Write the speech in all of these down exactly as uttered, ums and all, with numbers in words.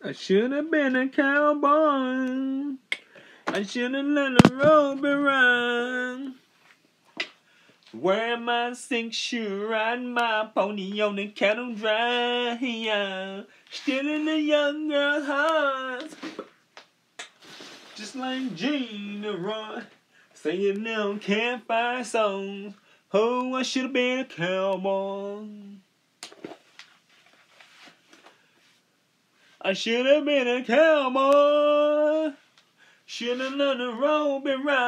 I should have been a cowboy. I should have learned to rope around. Wear my sink shoe, ride my pony on the cattle drive. Stealing the young girl's hearts, just like Gina Roy, singing them campfire songs. Oh, I should have been a cowboy. I should have been a cowboy. Should have learned to rope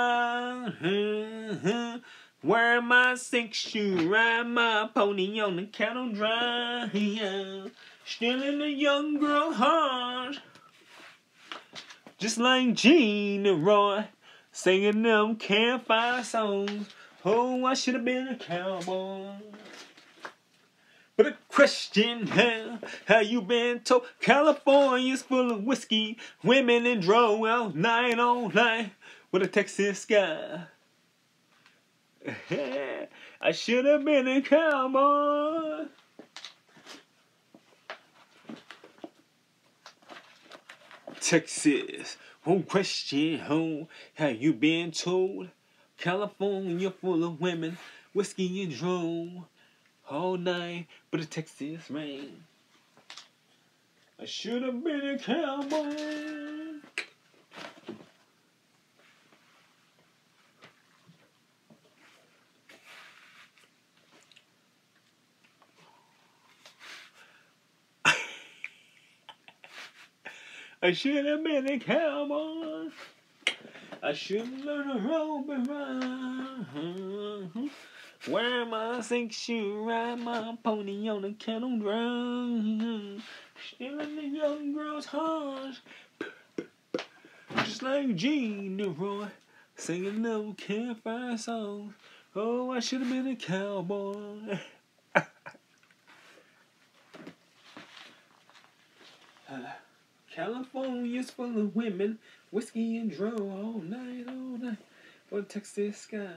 around. Wear my sink shoe, ride my pony on the cattle drive. Stealing the young girl's heart, just like Gina Roy, singing them campfire songs. Oh, I should have been a cowboy. But a question, how, how you been told California's full of whiskey, women and drove out night all night with a Texas sky. I should have been a cowboy. Texas, one question, home, how you been told California full of women, whiskey and drove all night, but a Texas rain. I should have been a cowboy. I should have been a cowboy. I should have learned to rope around. Wear my sink shoe, ride my pony on the cattle drive. Stealing the young girl's heart, just like Gina Roy, singing them campfire songs. Oh, I should have been a cowboy. uh, California's full of women, whiskey and drove all night, all night for the Texas sky.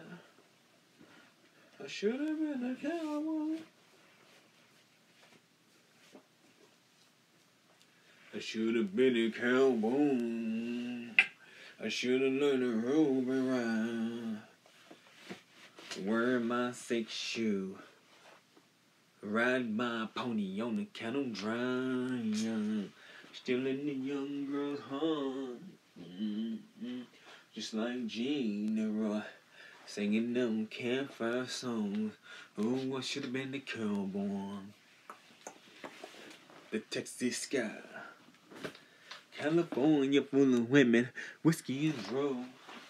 I should have been a cowboy. I should have been a cowboy. I should have learned to rope around. Wear my six shoe, ride my pony on the cattle drive. Stealing the young girl's heart, mm-hmm. Just like Gina Roy, singing them campfire songs. Oh, I should have been the cowboy. The Texas sky, California full of women, whiskey and drove.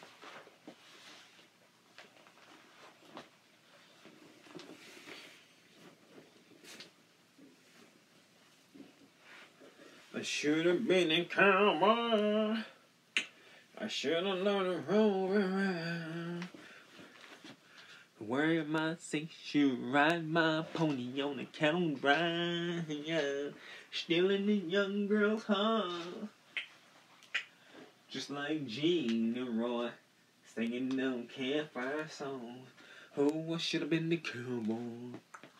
I should have been a cowboy. I should have learned to roll around. Wear my six shoe, ride my pony on the cattle drive. Yeah. Stealing the young girl's heart, just like Gina Roy, singing them campfire songs. Oh, I should have been the cowboy.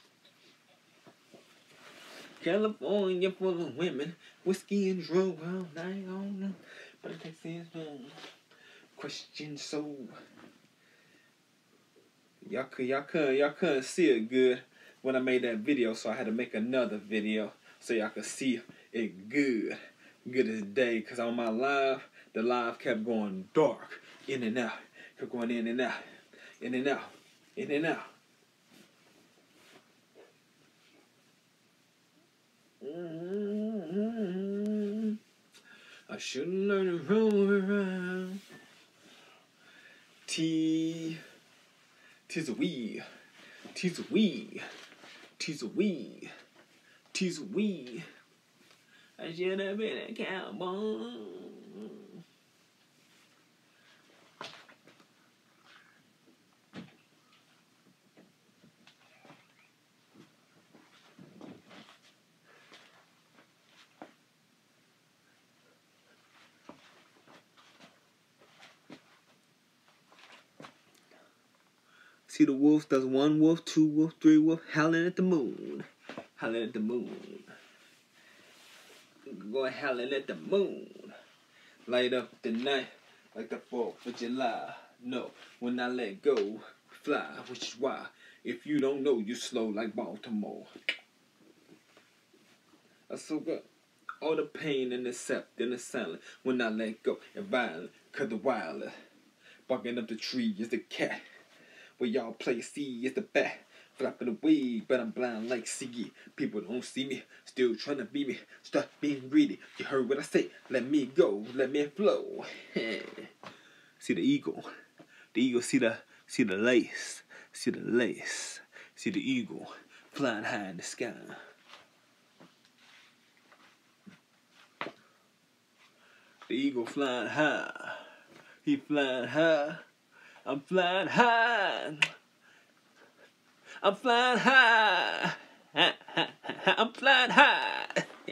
California full of women, whiskey and drove all night on. But it takes his own question, so y'all could y'all could y'all couldn't see it good when I made that video, so I had to make another video so y'all could see it good, good as day. Cause on my live, the live kept going dark, in and out, kept going in and out, in and out, in and out. Mm-hmm. I should learn to roll around. T, tis a wee, tis a wee, tis a wee, tis a wee. I should have been a cowboy. See the wolves, that's one wolf, two wolf, three wolf, howling at the moon. Howling at the moon. I'm going howling at the moon. Light up the night like the fourth of July. No, when I let go, fly, which is why. If you don't know, you slow like Baltimore. That's so good. All the pain and the accept and the silence when I let go and violent, cause the wilder. Barking up the tree is the cat. Where y'all play C is the bat. Flapping away, but I'm blind like Siggy. People don't see me, still trying to be me. Stop being greedy. You heard what I say? Let me go, let me flow. See the eagle. The eagle see the see the lace. See the lace. See the eagle flying high in the sky. The eagle flying high. He flying high. I'm flying high. I'm flying high. I'm flying high.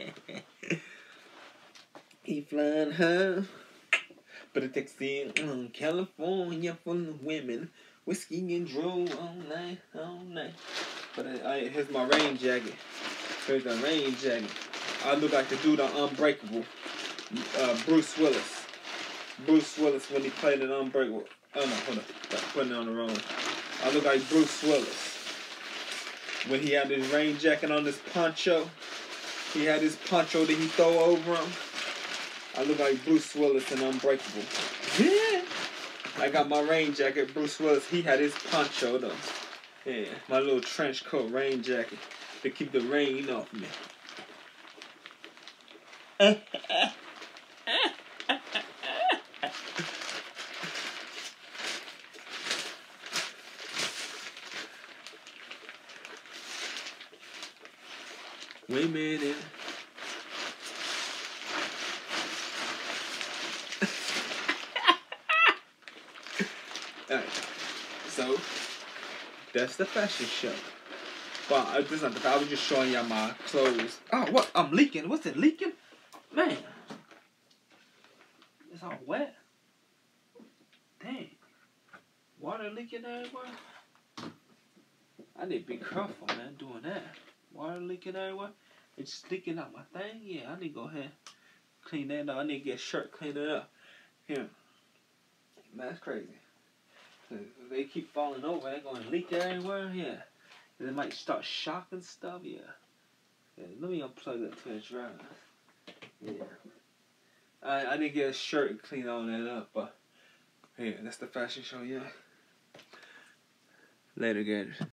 He flying high. But it takes in um, California full of women. Whiskey and drool all night, all night. But I, I, here's my rain jacket. Here's the rain jacket. I look like the dude on Unbreakable. Uh, Bruce Willis. Bruce Willis when he played in Unbreakable. Oh no, hold on. I'm putting it on the wrong one. I look like Bruce Willis. When he had his rain jacket on his poncho. He had his poncho that he throw over him. I look like Bruce Willis in Unbreakable. Yeah. I got my rain jacket. Bruce Willis, he had his poncho though. Yeah, my little trench coat rain jacket to keep the rain off me. Wait a minute. Alright, so that's the fashion show. Well, I, this is not the, I was just showing y'all my clothes. Oh, what? I'm leaking. What's it leaking? Man, it's all wet. Dang, water leaking everywhere. I need to be careful, man, doing that. Water leaking everywhere. It's sticking out my thing. Yeah, I need to go ahead clean that up. I need to get a shirt cleaned up. Here, man, that's crazy. They keep falling over, they're going to leak everywhere, yeah. They might start shocking stuff, yeah. Yeah, let me unplug that to the dryer. Yeah. I, I didn't get a shirt and clean all that up, but yeah, that's the fashion show, yeah. Later, guys.